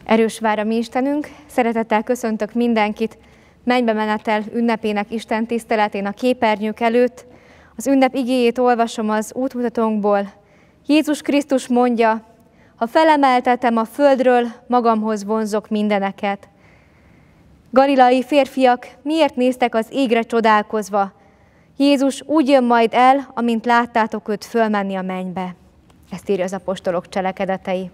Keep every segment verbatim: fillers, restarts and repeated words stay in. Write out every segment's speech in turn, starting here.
Erős vár a mi Istenünk, szeretettel köszöntök mindenkit mennybe menetel ünnepének Isten tiszteletén a képernyők előtt. Az ünnep igéjét olvasom az útmutatónkból. Jézus Krisztus mondja, ha felemeltetem a földről, magamhoz vonzok mindeneket. Galilai férfiak, miért néztek az égre csodálkozva? Jézus úgy jön majd el, amint láttátok őt fölmenni a mennybe. Ezt írja az apostolok cselekedetei.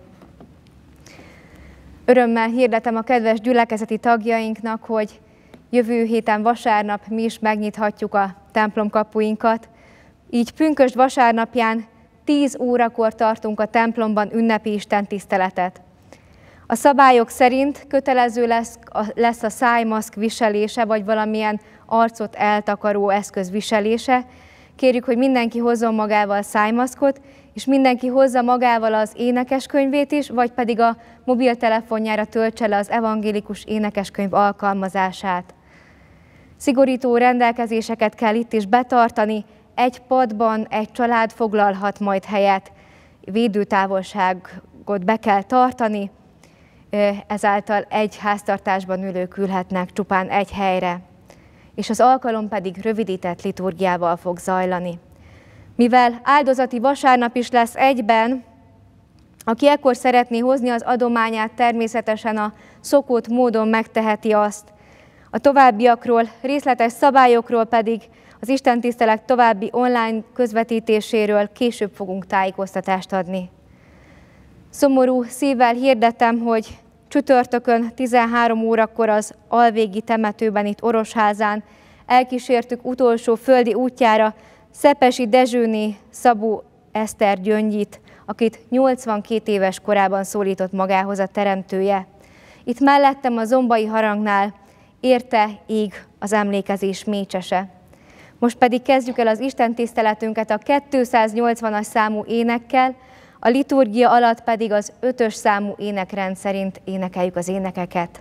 Örömmel hirdetem a kedves gyülekezeti tagjainknak, hogy jövő héten vasárnap mi is megnyithatjuk a templom kapuinkat. Így pünkösd vasárnapján tíz órakor tartunk a templomban ünnepi istentiszteletet. A szabályok szerint kötelező lesz a, lesz a szájmaszk viselése, vagy valamilyen arcot eltakaró eszköz viselése. Kérjük, hogy mindenki hozzon magával szájmaszkot, és mindenki hozza magával az énekeskönyvét is, vagy pedig a mobiltelefonjára töltse le az evangélikus énekeskönyv alkalmazását. Szigorító rendelkezéseket kell itt is betartani, egy padban egy család foglalhat majd helyet, védőtávolságot be kell tartani, ezáltal egy háztartásban ülők ülhetnek csupán egy helyre, és az alkalom pedig rövidített liturgiával fog zajlani. Mivel áldozati vasárnap is lesz egyben, aki ekkor szeretné hozni az adományát, természetesen a szokott módon megteheti azt. A továbbiakról, részletes szabályokról pedig az istentisztelet további online közvetítéséről később fogunk tájékoztatást adni. Szomorú szívvel hirdetem, hogy csütörtökön tizenhárom órakor az alvégi temetőben itt Orosházán elkísértük utolsó földi útjára Szepesi Dezsőné Szabó Eszter Gyöngyit, akit nyolcvankét éves korában szólított magához a Teremtője. Itt mellettem a zombai harangnál érte ég az emlékezés mécsese. Most pedig kezdjük el az istentiszteletünket a kétszáznyolcvanas számú énekkel, a liturgia alatt pedig az ötös számú énekrend szerint énekeljük az énekeket.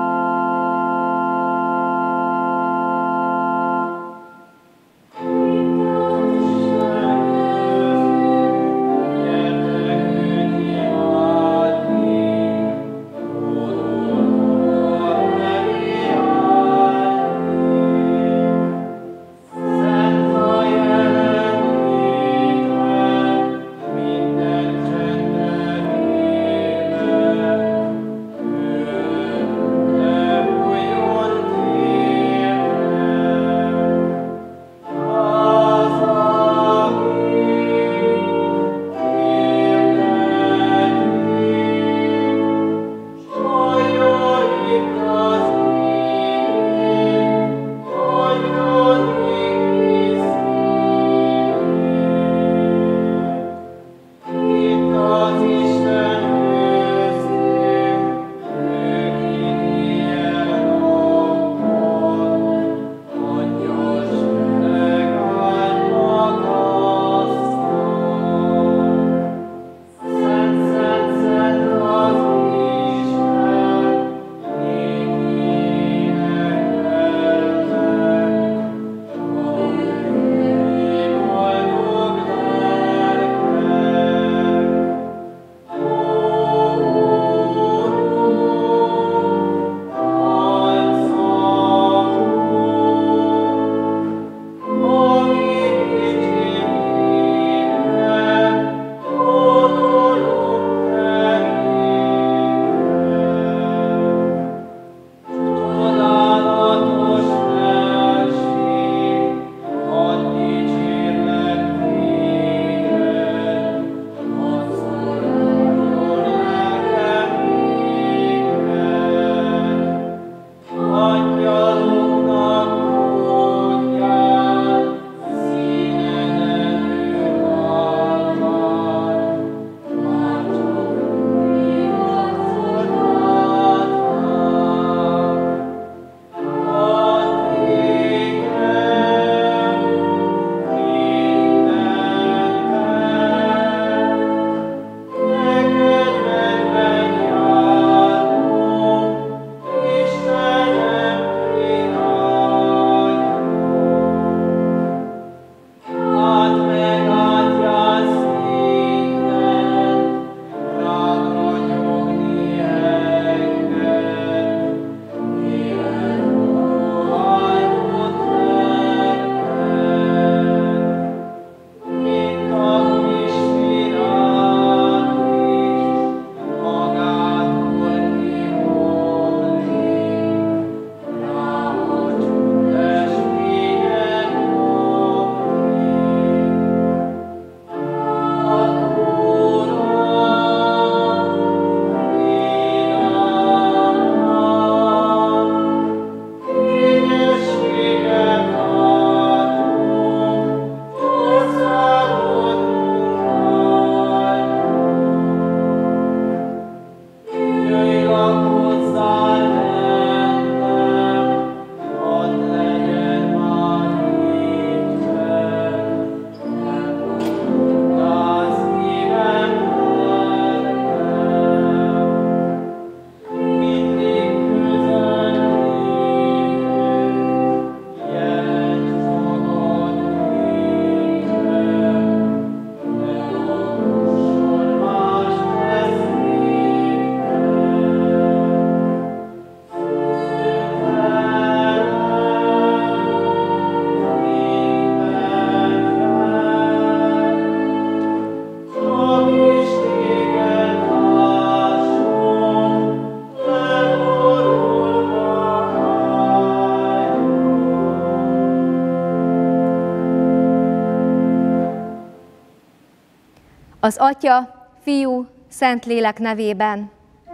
Thank you. Az Atya, Fiú, Szentlélek nevében.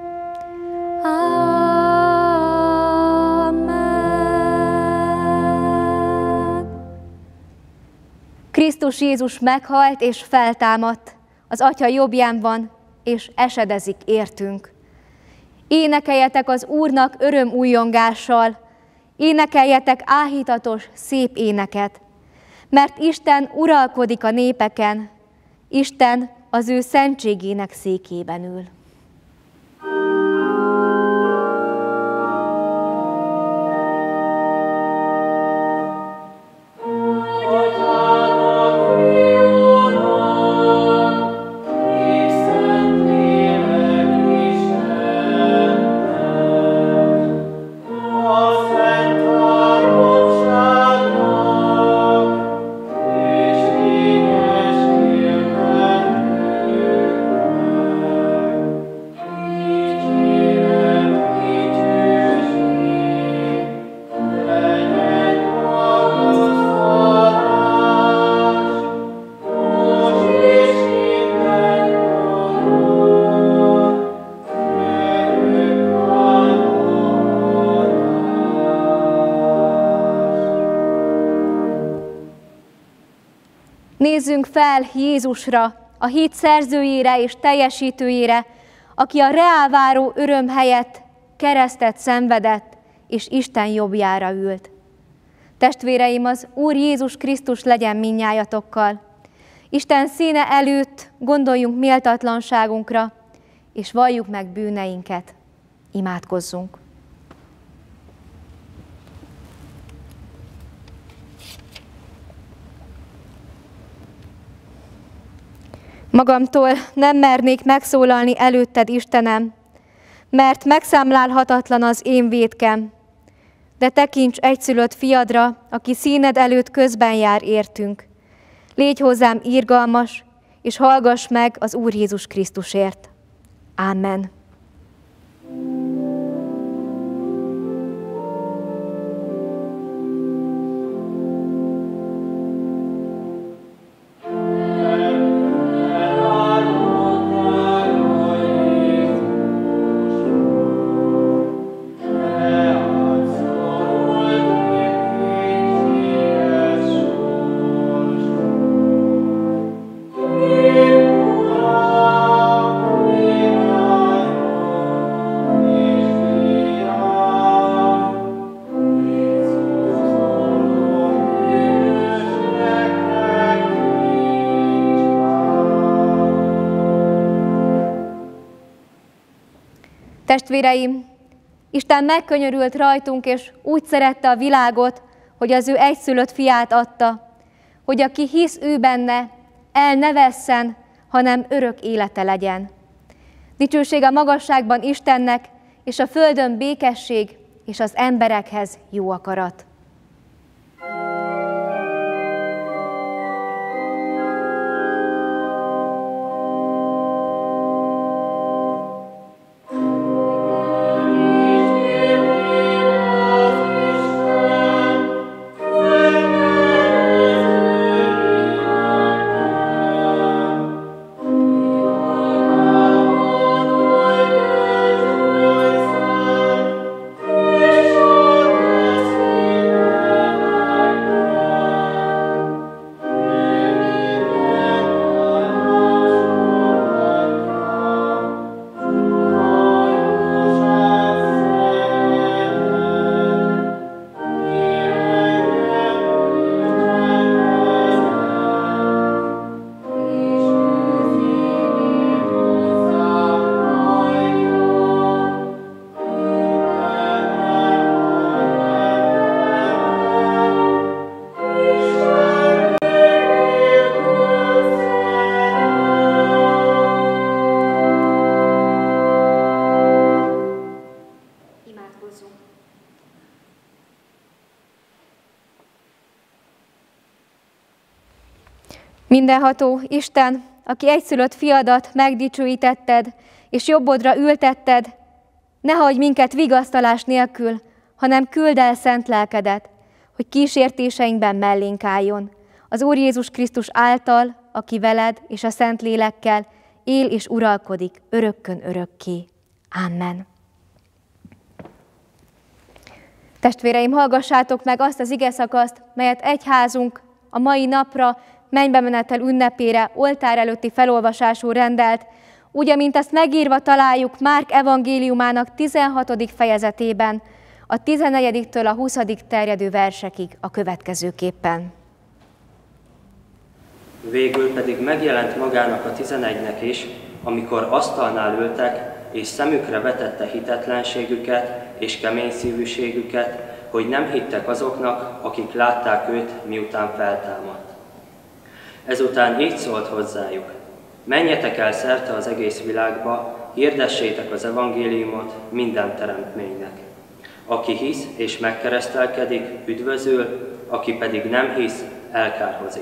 Amen. Krisztus Jézus meghalt és feltámadt, az Atya jobbján van, és esedezik értünk. Énekeljetek az Úrnak örömújjongással, énekeljetek áhítatos, szép éneket, mert Isten uralkodik a népeken, Isten az ő szentségének székében ül. Nézzünk fel Jézusra, a hit szerzőjére és teljesítőjére, aki a reálváró öröm helyett keresztet szenvedett, és Isten jobbjára ült. Testvéreim, az Úr Jézus Krisztus legyen mindnyájatokkal. Isten színe előtt gondoljunk méltatlanságunkra, és valljuk meg bűneinket. Imádkozzunk! Magamtól nem mernék megszólalni előtted, Istenem, mert megszámlálhatatlan az én vétkem, de tekints egyszülött fiadra, aki színed előtt közben jár értünk. Légy hozzám irgalmas, és hallgass meg az Úr Jézus Krisztusért. Amen. Testvéreim, Isten megkönyörült rajtunk, és úgy szerette a világot, hogy az ő egyszülött fiát adta, hogy aki hisz ő benne, el ne vesszen, hanem örök élete legyen. Dicsőség a magasságban Istennek, és a földön békesség, és az emberekhez jó akarat. Mindenható Isten, aki egyszülött fiadat megdicsőítetted, és jobbodra ültetted, ne hagyj minket vigasztalás nélkül, hanem küldd el szent lelkedet, hogy kísértéseinkben mellénk álljon. Az Úr Jézus Krisztus által, aki veled és a Szentlélekkel él és uralkodik örökkön örökké. Amen. Testvéreim, hallgassátok meg azt az igeszakaszt, melyet egyházunk a mai napra, mennybe menetel ünnepére, oltár előtti felolvasású rendelt, úgy, amint ezt megírva találjuk Márk evangéliumának tizenhatodik fejezetében, a tizennegyediktől a huszadik terjedő versekig a következőképpen. Végül pedig megjelent magának a tizenegynek is, amikor asztalnál ültek, és szemükre vetette hitetlenségüket és keményszívűségüket, hogy nem hittek azoknak, akik látták őt, miután feltámadt. Ezután így szólt hozzájuk: menjetek el szerte az egész világba, hirdessétek az evangéliumot minden teremtménynek. Aki hisz és megkeresztelkedik, üdvözül, aki pedig nem hisz, elkárhozik.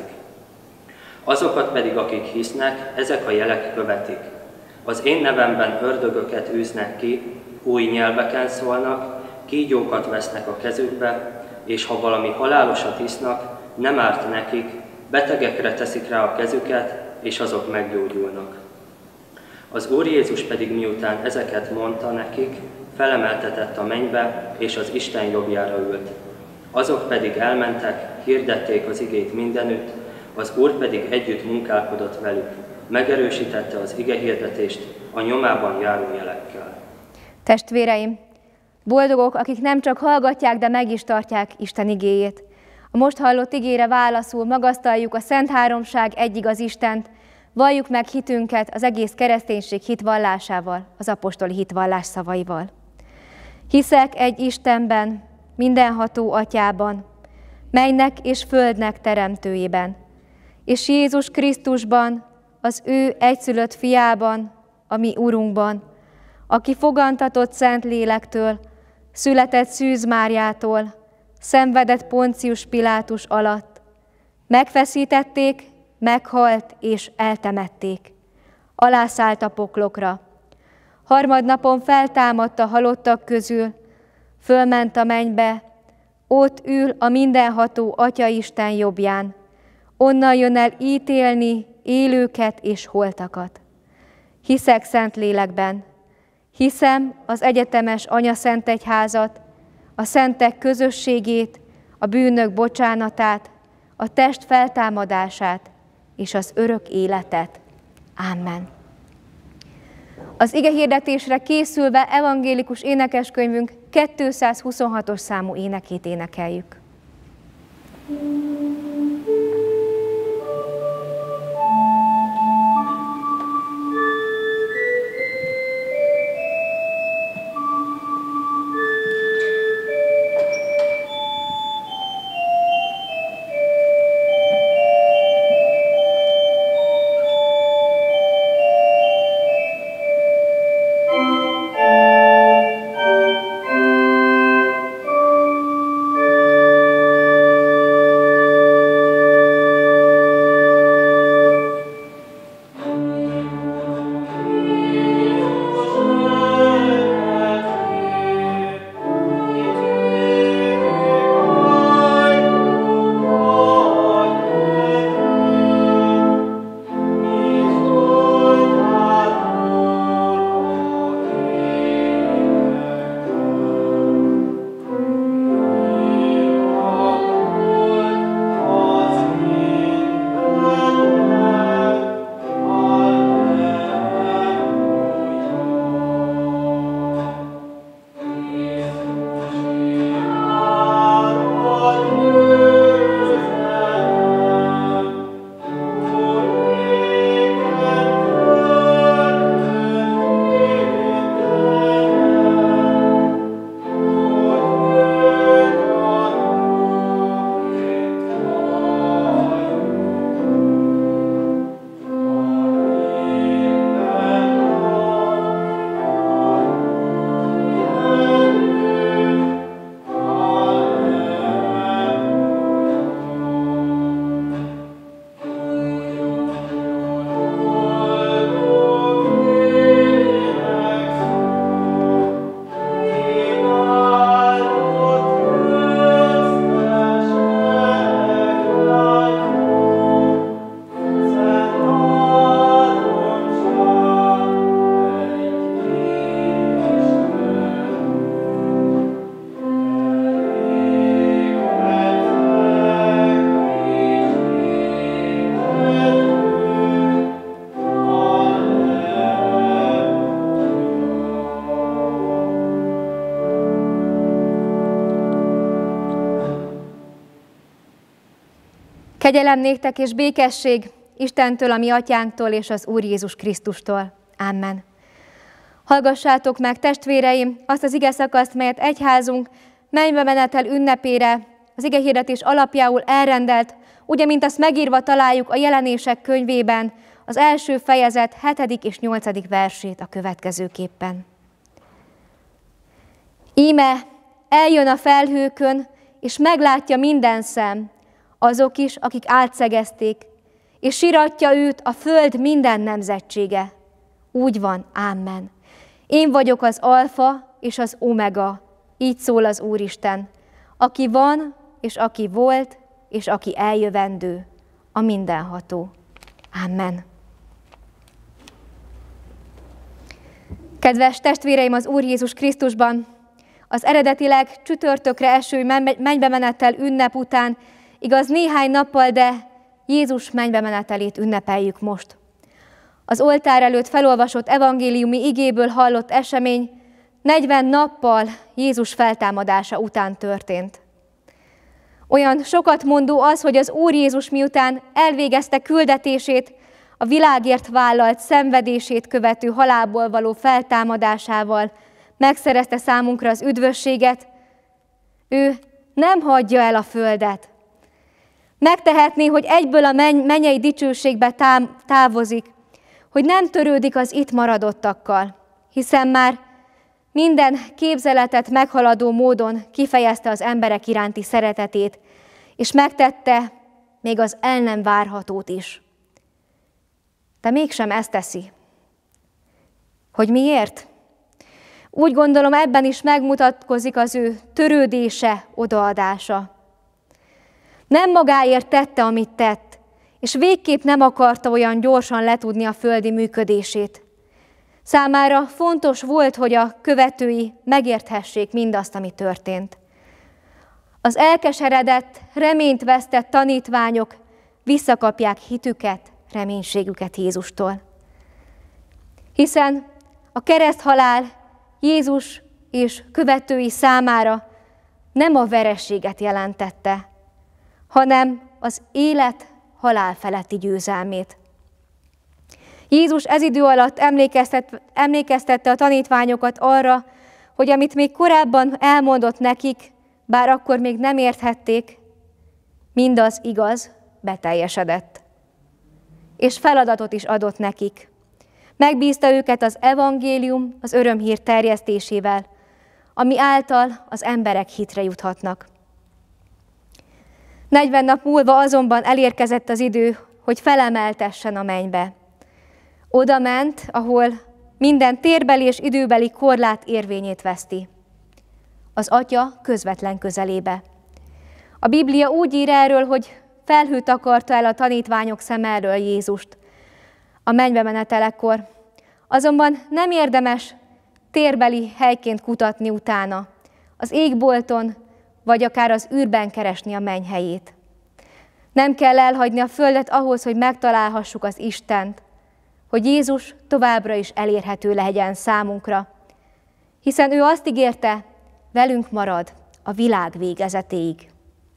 Azokat pedig, akik hisznek, ezek a jelek követik. Az én nevemben ördögöket űznek ki, új nyelveken szólnak, kígyókat vesznek a kezükbe, és ha valami halálosat isznak, nem árt nekik, betegekre teszik rá a kezüket, és azok meggyógyulnak. Az Úr Jézus pedig miután ezeket mondta nekik, felemeltetett a mennybe, és az Isten jobbjára ült. Azok pedig elmentek, hirdették az igét mindenütt, az Úr pedig együtt munkálkodott velük, megerősítette az igehirdetést a nyomában járó jelekkel. Testvéreim, boldogok, akik nem csak hallgatják, de meg is tartják Isten igéjét. A most hallott igére válaszul magasztaljuk a Szent Háromság egyigaz Istent, valljuk meg hitünket az egész kereszténység hitvallásával, az apostoli hitvallás szavaival. Hiszek egy Istenben, mindenható Atyában, mennynek és földnek teremtőjében, és Jézus Krisztusban, az ő egyszülött fiában, a mi Urunkban, aki fogantatott Szent Lélektől, született Szűz Máriától, szenvedett Poncius Pilátus alatt, megfeszítették, meghalt és eltemették, alászállt a poklokra. Harmadnapon feltámadt a halottak közül, fölment a mennybe, ott ül a mindenható Atyaisten jobbján, onnan jön el ítélni élőket és holtakat. Hiszek Szentlélekben, hiszem az egyetemes Anyaszentegyházat, a szentek közösségét, a bűnök bocsánatát, a test feltámadását és az örök életet. Amen. Az igehirdetésre készülve evangélikus énekeskönyvünk kétszázhuszonhatos számú énekét énekeljük. Thank you. Kegyelem néktek és békesség Istentől, a mi atyánktól és az Úr Jézus Krisztustól. Amen. Hallgassátok meg, testvéreim, azt az igeszakaszt, melyet egyházunk mennybe menetel ünnepére az igehirdetés alapjául elrendelt, ugye, mint azt megírva találjuk a Jelenések könyvében, az első fejezet hetedik és nyolcadik versét a következőképpen. Íme eljön a felhőkön, és meglátja minden szem, azok is, akik átszegezték, és siratja őt a föld minden nemzetsége. Úgy van, Amen. Én vagyok az alfa és az omega, így szól az Úristen, aki van, és aki volt, és aki eljövendő, a mindenható. Amen. Kedves testvéreim az Úr Jézus Krisztusban, az eredetileg csütörtökre eső mennybemenettel ünnep után, igaz néhány nappal, de Jézus mennybemenetelét ünnepeljük most. Az oltár előtt felolvasott evangéliumi igéből hallott esemény negyven nappal Jézus feltámadása után történt. Olyan sokat mondó az, hogy az Úr Jézus miután elvégezte küldetését, a világért vállalt szenvedését követő halálból való feltámadásával megszerezte számunkra az üdvösséget, ő nem hagyja el a földet. Megtehetné, hogy egyből a mennyei dicsőségbe távozik, hogy nem törődik az itt maradottakkal, hiszen már minden képzeletet meghaladó módon kifejezte az emberek iránti szeretetét, és megtette még az el nem várhatót is. De mégsem ezt teszi. Hogy miért? Úgy gondolom, ebben is megmutatkozik az ő törődése, odaadása. Nem magáért tette, amit tett, és végképp nem akarta olyan gyorsan letudni a földi működését. Számára fontos volt, hogy a követői megérthessék mindazt, ami történt. Az elkeseredett, reményt vesztett tanítványok visszakapják hitüket, reménységüket Jézustól. Hiszen a kereszthalál Jézus és követői számára nem a vereséget jelentette, hanem az élet halál feletti győzelmét. Jézus ez idő alatt emlékeztet, emlékeztette a tanítványokat arra, hogy amit még korábban elmondott nekik, bár akkor még nem érthették, mindaz igaz, beteljesedett. És feladatot is adott nekik. Megbízta őket az evangélium, az örömhír terjesztésével, ami által az emberek hitre juthatnak. Negyven nap múlva azonban elérkezett az idő, hogy felemeltessen a mennybe. Oda ment, ahol minden térbeli és időbeli korlát érvényét veszti. Az Atya közvetlen közelébe. A Biblia úgy ír erről, hogy felhő takarta el a tanítványok szem elől Jézust a mennybe menetelekor. Azonban nem érdemes térbeli helyként kutatni utána, az égbolton vagy akár az űrben keresni a menny helyét. Nem kell elhagyni a földet ahhoz, hogy megtalálhassuk az Istent, hogy Jézus továbbra is elérhető legyen számunkra, hiszen ő azt ígérte, velünk marad a világ végezetéig.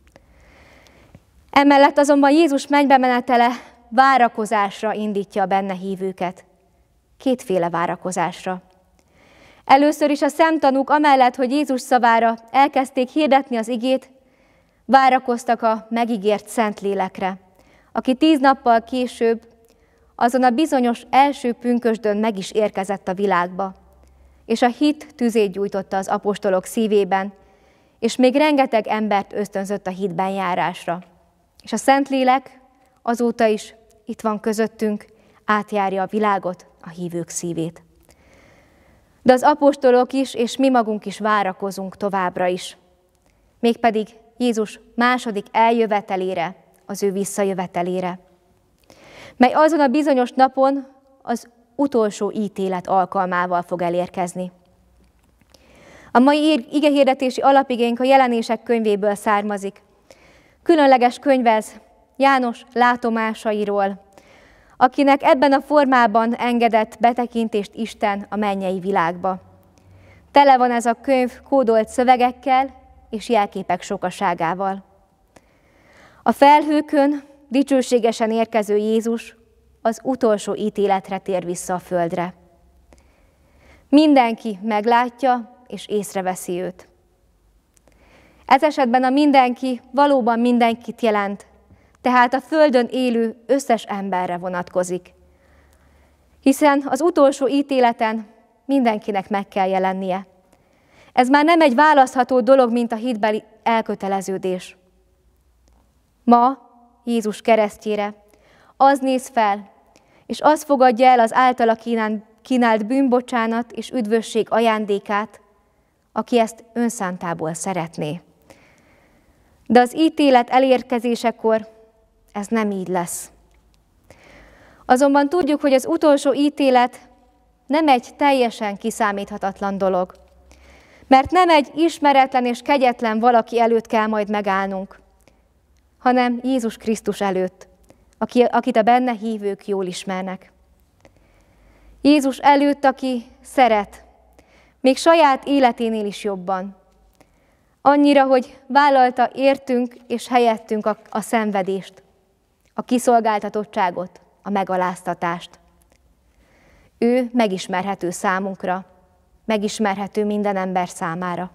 Emellett azonban Jézus mennybe menetele várakozásra indítja a benne hívőket. Kétféle várakozásra. Először is a szemtanúk amellett, hogy Jézus szavára elkezdték hirdetni az igét, várakoztak a megígért Szentlélekre, aki tíz nappal később, azon a bizonyos első pünkösdön meg is érkezett a világba, és a hit tüzét gyújtotta az apostolok szívében, és még rengeteg embert ösztönzött a hitben járásra. És a Szentlélek azóta is itt van közöttünk, átjárja a világot, a hívők szívét. De az apostolok is, és mi magunk is várakozunk továbbra is. Mégpedig Jézus második eljövetelére, az ő visszajövetelére, mely azon a bizonyos napon az utolsó ítélet alkalmával fog elérkezni. A mai igehirdetési alapigénk a Jelenések könyvéből származik. Különleges könyv ez János látomásairól, akinek ebben a formában engedett betekintést Isten a mennyei világba. Tele van ez a könyv kódolt szövegekkel és jelképek sokaságával. A felhőkön dicsőségesen érkező Jézus az utolsó ítéletre tér vissza a földre. Mindenki meglátja és észreveszi őt. Ez esetben a mindenki valóban mindenkit jelent, tehát a földön élő összes emberre vonatkozik. Hiszen az utolsó ítéleten mindenkinek meg kell jelennie. Ez már nem egy választható dolog, mint a hitbeli elköteleződés. Ma Jézus keresztjére az néz fel, és az fogadja el az általa kínált bűnbocsánat és üdvösség ajándékát, aki ezt önszántából szeretné. De az ítélet elérkezésekor ez nem így lesz. Azonban tudjuk, hogy az utolsó ítélet nem egy teljesen kiszámíthatatlan dolog, mert nem egy ismeretlen és kegyetlen valaki előtt kell majd megállnunk, hanem Jézus Krisztus előtt, aki, akit a benne hívők jól ismernek. Jézus előtt, aki szeret, még saját életénél is jobban. Annyira, hogy vállalta értünk és helyettünk a, a szenvedést, a kiszolgáltatottságot, a megaláztatást. Ő megismerhető számunkra, megismerhető minden ember számára.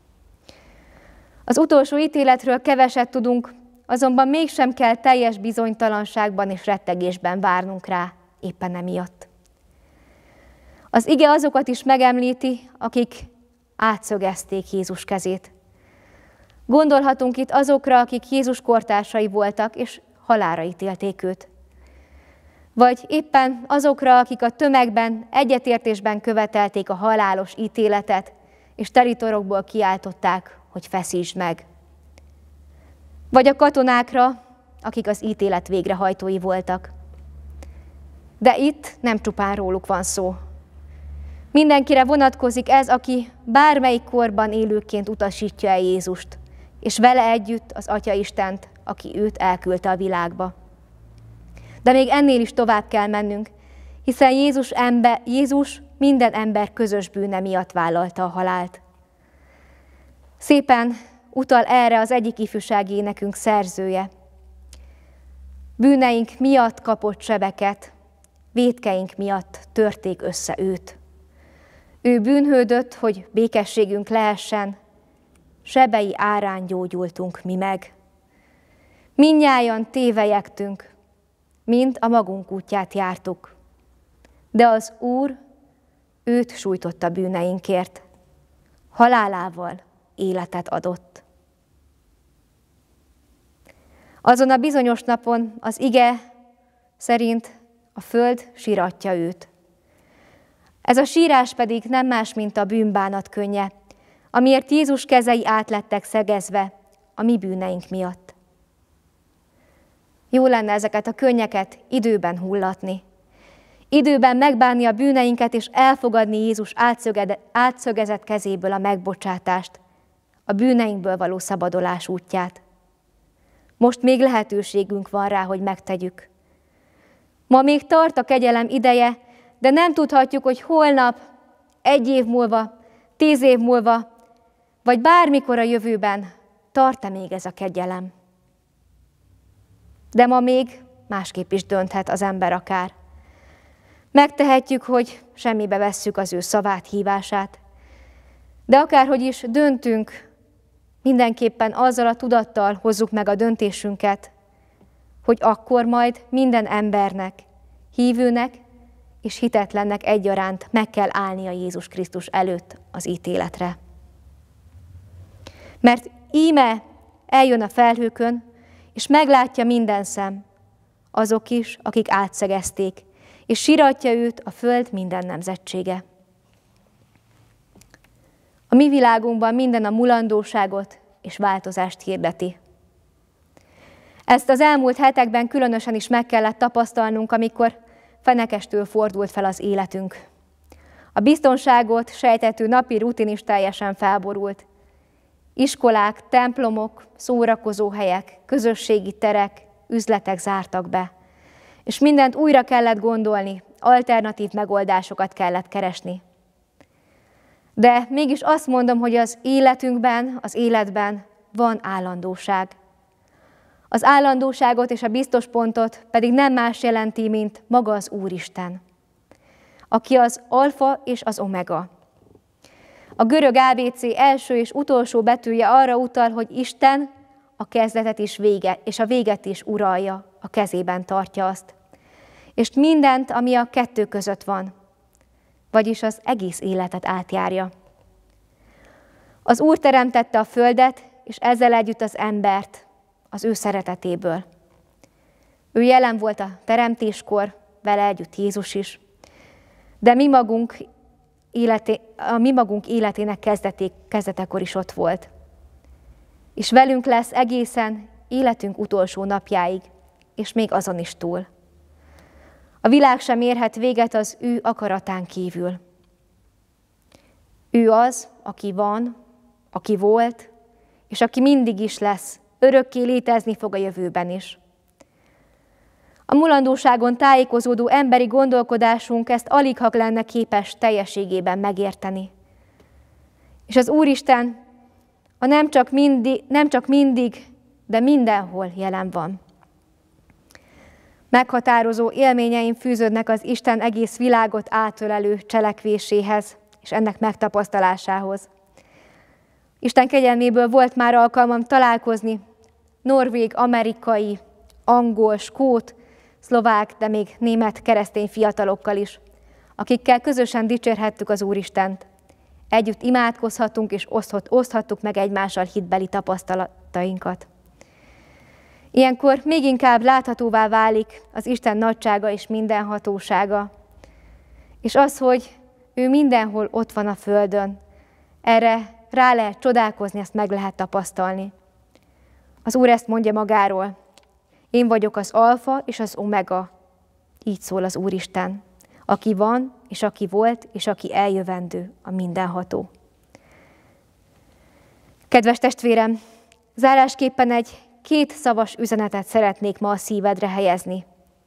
Az utolsó ítéletről keveset tudunk, azonban mégsem kell teljes bizonytalanságban és rettegésben várnunk rá éppen emiatt. Az ige azokat is megemlíti, akik átszögezték Jézus kezét. Gondolhatunk itt azokra, akik Jézus kortársai voltak, és halálra ítélték őt. Vagy éppen azokra, akik a tömegben, egyetértésben követelték a halálos ítéletet, és teritorokból kiáltották, hogy feszítsd meg. Vagy a katonákra, akik az ítélet végrehajtói voltak. De itt nem csupán róluk van szó. Mindenkire vonatkozik ez, aki bármelyik korban élőként utasítja el Jézust, és vele együtt az Atya Istent, aki őt elküldte a világba. De még ennél is tovább kell mennünk, hiszen Jézus, ember, Jézus minden ember közös bűne miatt vállalta a halált. Szépen utal erre az egyik ifjúsági énekünk szerzője. Bűneink miatt kapott sebeket, vétkeink miatt törték össze őt. Ő bűnhődött, hogy békességünk lehessen, sebei árán gyógyultunk mi meg. Mindnyájan tévejektünk, mind a magunk útját jártuk. De az Úr őt sújtotta bűneinkért, halálával életet adott. Azon a bizonyos napon az ige szerint a föld síratja őt. Ez a sírás pedig nem más, mint a bűnbánat könnye, amiért Jézus kezei át lettek szegezve a mi bűneink miatt. Jó lenne ezeket a könnyeket időben hullatni, időben megbánni a bűneinket és elfogadni Jézus átszögezett kezéből a megbocsátást, a bűneinkből való szabadulás útját. Most még lehetőségünk van rá, hogy megtegyük. Ma még tart a kegyelem ideje, de nem tudhatjuk, hogy holnap, egy év múlva, tíz év múlva, vagy bármikor a jövőben tart-e még ez a kegyelem. De ma még másképp is dönthet az ember akár. Megtehetjük, hogy semmibe vesszük az ő szavát, hívását, de akárhogy is döntünk, mindenképpen azzal a tudattal hozzuk meg a döntésünket, hogy akkor majd minden embernek, hívőnek és hitetlennek egyaránt meg kell állnia Jézus Krisztus előtt az ítéletre. Mert íme eljön a felhőkön, és meglátja minden szem, azok is, akik átszegezték, és síratja őt a föld minden nemzetsége. A mi világunkban minden a mulandóságot és változást hirdeti. Ezt az elmúlt hetekben különösen is meg kellett tapasztalnunk, amikor fenekestől fordult fel az életünk. A biztonságot sejtető napi rutin is teljesen felborult. Iskolák, templomok, szórakozóhelyek, közösségi terek, üzletek zártak be. És mindent újra kellett gondolni, alternatív megoldásokat kellett keresni. De mégis azt mondom, hogy az életünkben, az életben van állandóság. Az állandóságot és a biztos pontot pedig nem más jelenti, mint maga az Úristen, aki az alfa és az omega. A görög á bé cé első és utolsó betűje arra utal, hogy Isten a kezdetet is vége, és a véget is uralja, a kezében tartja azt. És mindent, ami a kettő között van, vagyis az egész életet átjárja. Az Úr teremtette a földet, és ezzel együtt az embert az ő szeretetéből. Ő jelen volt a teremtéskor, vele együtt Jézus is, de mi magunk, életé, a mi magunk életének kezdeté, kezdetekor is ott volt. És velünk lesz egészen életünk utolsó napjáig, és még azon is túl. A világ sem érhet véget az ő akaratán kívül. Ő az, aki van, aki volt, és aki mindig is lesz, örökké létezni fog a jövőben is. A mulandóságon tájékozódó emberi gondolkodásunk ezt aligha lenne képes teljességében megérteni. És az Úristen a nem csak mindig, nem csak mindig, de mindenhol jelen van. Meghatározó élményeim fűződnek az Isten egész világot átölelő cselekvéséhez és ennek megtapasztalásához. Isten kegyelméből volt már alkalmam találkozni norvég, amerikai, angol, skót, szlovák, de még német keresztény fiatalokkal is, akikkel közösen dicsérhettük az Úristent. Együtt imádkozhatunk és oszthattuk meg egymással hitbeli tapasztalatainkat. Ilyenkor még inkább láthatóvá válik az Isten nagysága és mindenhatósága, és az, hogy ő mindenhol ott van a földön, erre rá lehet csodálkozni, ezt meg lehet tapasztalni. Az Úr ezt mondja magáról: én vagyok az alfa és az omega, így szól az Úristen, aki van, és aki volt, és aki eljövendő, a mindenható. Kedves testvérem, zárásképpen egy két szavas üzenetet szeretnék ma a szívedre helyezni.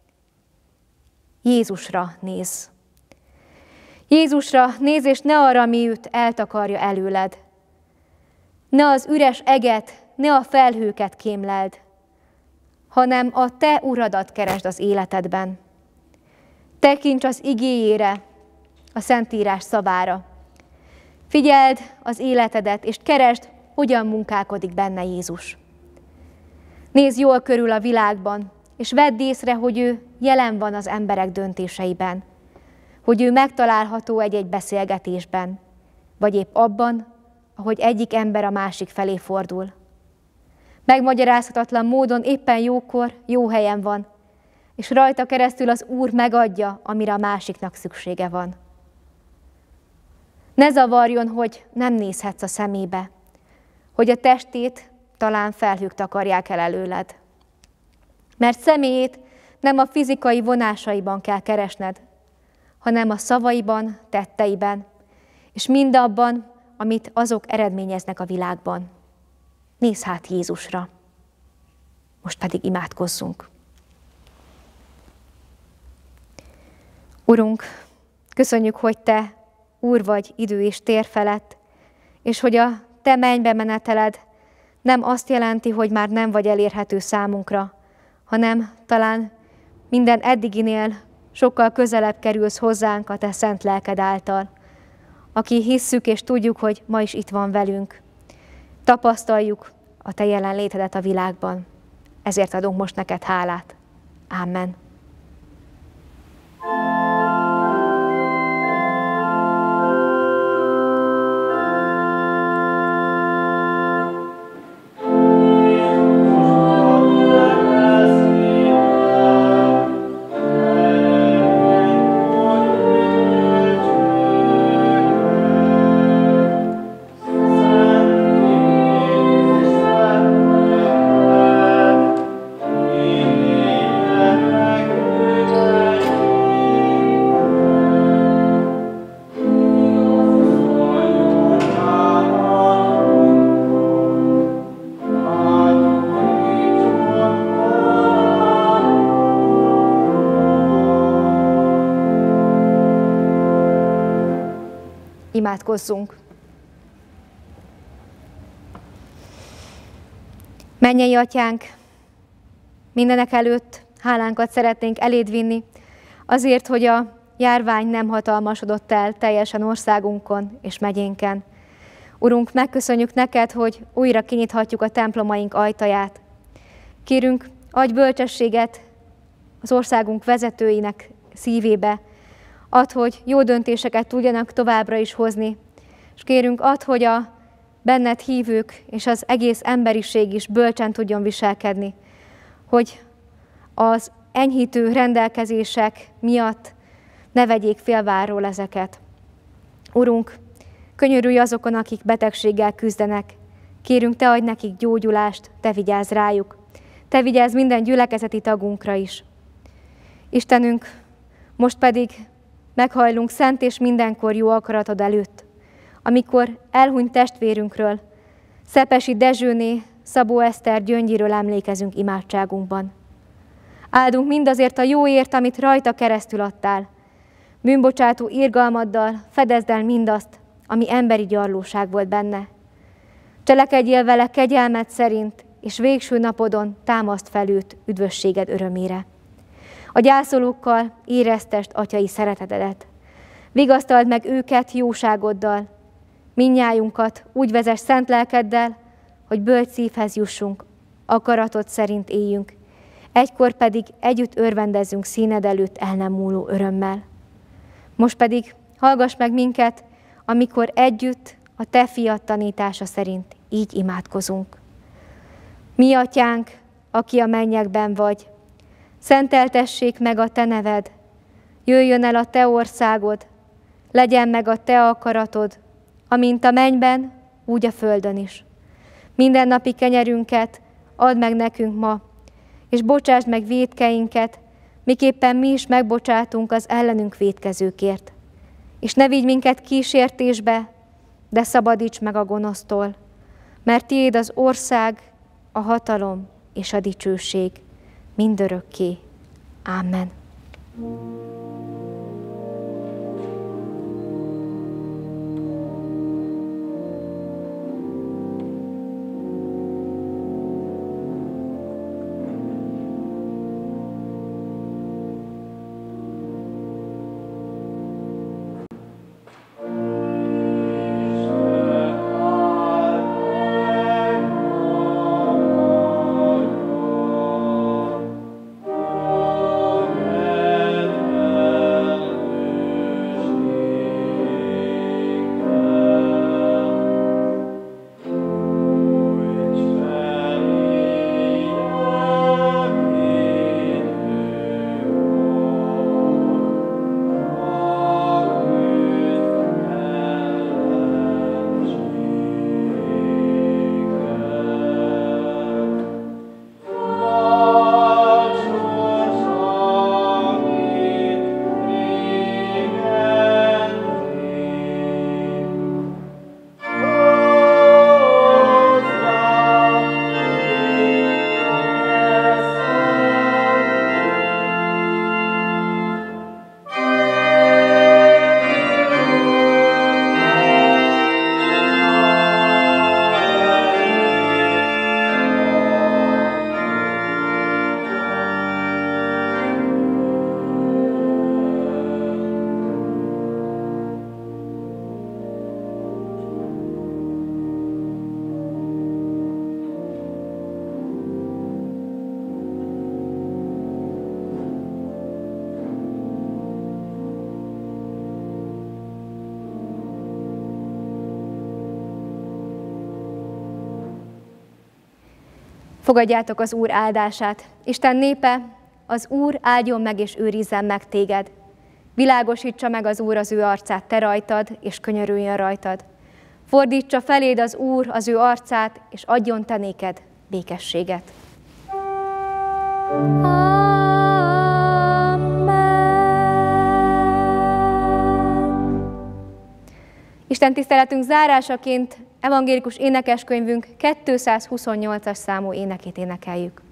Jézusra nézz. Jézusra nézz, és ne arra, ami őt eltakarja előled. Ne az üres eget, ne a felhőket kémleld, hanem a te uradat keresd az életedben. Tekints az igéjére, a Szentírás szavára. Figyeld az életedet, és keresd, hogyan munkálkodik benne Jézus. Nézz jól körül a világban, és vedd észre, hogy ő jelen van az emberek döntéseiben, hogy ő megtalálható egy-egy beszélgetésben, vagy épp abban, ahogy egyik ember a másik felé fordul. Megmagyarázhatatlan módon éppen jókor, jó helyen van, és rajta keresztül az Úr megadja, amire a másiknak szüksége van. Ne zavarjon, hogy nem nézhetsz a szemébe, hogy a testét talán felhők takarják el előled. Mert személyét nem a fizikai vonásaiban kell keresned, hanem a szavaiban, tetteiben, és mindabban, amit azok eredményeznek a világban. Nézz hát Jézusra. Most pedig imádkozzunk. Urunk, köszönjük, hogy Te Úr vagy idő és tér felett, és hogy a Te mennybe meneteled nem azt jelenti, hogy már nem vagy elérhető számunkra, hanem talán minden eddiginél sokkal közelebb kerülsz hozzánk a Te szent lelked által, aki hisszük és tudjuk, hogy ma is itt van velünk. Tapasztaljuk a Te jelenlétedet a világban. Ezért adunk most neked hálát. Amen. Imádkozzunk! Mennyei Atyánk, Mindenek előtt hálánkat szeretnénk eléd vinni, azért, hogy a járvány nem hatalmasodott el teljesen országunkon és megyénken. Urunk, megköszönjük neked, hogy újra kinyithatjuk a templomaink ajtaját. Kérünk, adj bölcsességet az országunk vezetőinek szívébe, add, hogy jó döntéseket tudjanak továbbra is hozni, és kérünk, add, hogy a benned hívők és az egész emberiség is bölcsen tudjon viselkedni, hogy az enyhítő rendelkezések miatt ne vegyék félváról ezeket. Urunk, könyörülj azokon, akik betegséggel küzdenek. Kérünk, te adj nekik gyógyulást, te vigyázz rájuk. Te vigyázz minden gyülekezeti tagunkra is. Istenünk, most pedig meghajlunk szent és mindenkor jó akaratod előtt, amikor elhunyt testvérünkről, Szepesi Dezsőné, Szabó Eszter Gyöngyiről emlékezünk imádságunkban. Áldunk mindazért a jóért, amit rajta keresztül adtál. Bűnbocsátó irgalmaddal fedezd el mindazt, ami emberi gyarlóság volt benne. Cselekedjél vele kegyelmed szerint, és végső napodon támaszt fel őt üdvösséged örömére. A gyászolókkal éreztest atyai szeretetedet. Vigasztald meg őket jóságoddal. Mindnyájunkat úgy vezess szent lelkeddel, hogy bölcs szívhez jussunk, akaratod szerint éljünk, egykor pedig együtt örvendezzünk színed előtt el nem múló örömmel. Most pedig hallgass meg minket, amikor együtt a te fiad tanítása szerint így imádkozunk. Mi atyánk, aki a mennyekben vagy, szenteltessék meg a te neved, jöjjön el a te országod, legyen meg a te akaratod, amint a mennyben, úgy a földön is. Mindennapi kenyerünket add meg nekünk ma, és bocsásd meg vétkeinket, miképpen mi is megbocsátunk az ellenünk vétkezőkért. És ne vigy minket kísértésbe, de szabadíts meg a gonosztól, mert tiéd az ország, a hatalom és a dicsőség mindörökké. Ámen. Fogadjátok az Úr áldását. Isten népe, az Úr áldjon meg és őrizzen meg téged. Világosítsa meg az Úr az ő arcát te rajtad, és könyörüljön rajtad. Fordítsa feléd az Úr az ő arcát, és adjon te néked békességet. Isten tiszteletünk zárásaként evangélikus énekeskönyvünk kétszázhuszonnyolcas számú énekét énekeljük.